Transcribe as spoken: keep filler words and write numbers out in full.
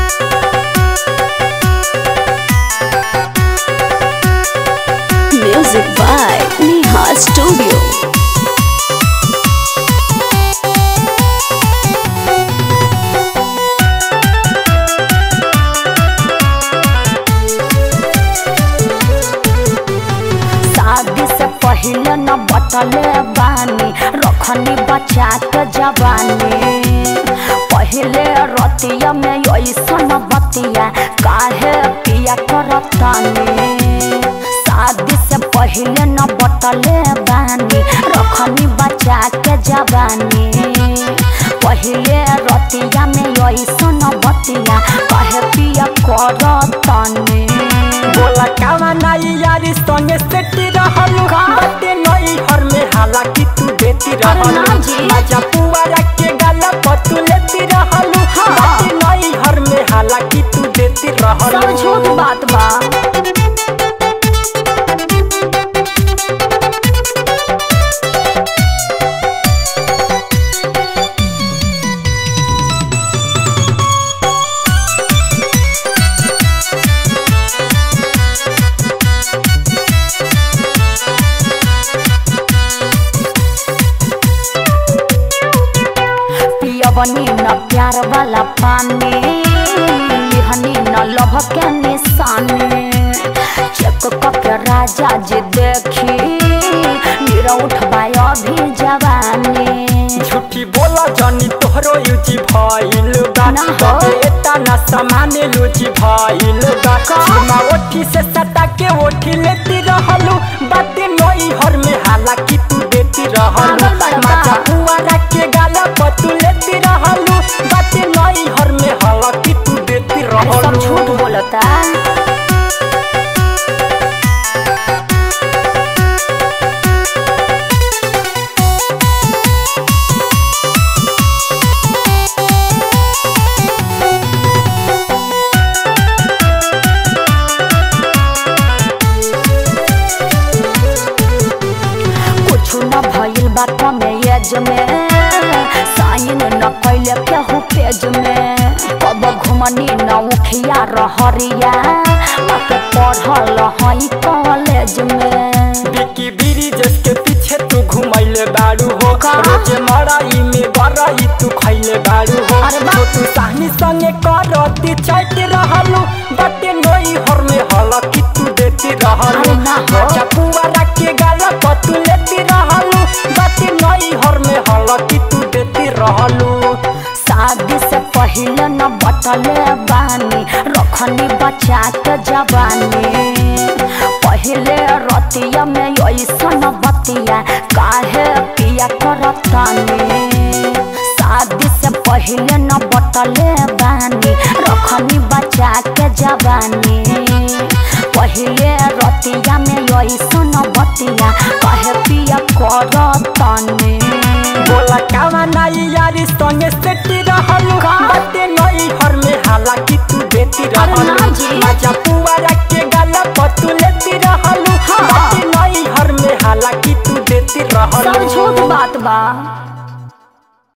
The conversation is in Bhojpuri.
Music by Neha Studio. पहले न बतले बानी रखनी बचा के जवानी पहले रतिया में ऐसन बतिया काहे पिया करतानी शादी से पहले न बतले बानी रखनी बचा के जवानी पहले रतिया में ऐसन बतिया काहे पिया करतानी बोला कावा नाई यारी संगे सेटी रहलू बाटे नई हर में हालांकि तू देती रहलू मजा पुआरा के गाला पतू लेती रहलू बाटे नई हर में हालांकि तू देती रहलू सब झूठ बात बा बनी न प्यार वाला पानी लिहनी न लभ के निशानी चेक के राजा जी देखी मेरा उठबा अभी जवानी झूठी बोला जानी तोहरो यूजी भइल बा एता न सामान लूजी भइल बा सीमा ओठी से सटा के ओठी लेती रहलू बाटे नई हर में हालांकि तू देती रहलू मजा पुआरा के गाला पतू लेती रहलू बाटे नई हर में हालांकि तू देती रहलू सब झूठ बोलता भइल बा कमे एज में साइन न कैले केहू पेज में कब घुमनी न उखिया रहरिया बाके पढ़ल हई कॉलेज में बिकी बीरी जिसके पीछे तू घुमैले बाड़ू हो रोजे मड़ाई में बड़ाई तू खैले बाड़ू हो तो तू साहनी संगे करती चट रहलू बाटे नई हर में हालांकि तू देती रहलू मजा पुआरा के गाला पतू लेती रहलू बाटे नई हर में हालांकि तू देती रहलू शादी से पहले न बतले बानी रखनी बचा के जवानी पहले रतिया में ऐसन बतिया काहे पिया करतानी शादी से पहले न बतले बानी रखनी बचा के जवानी पहले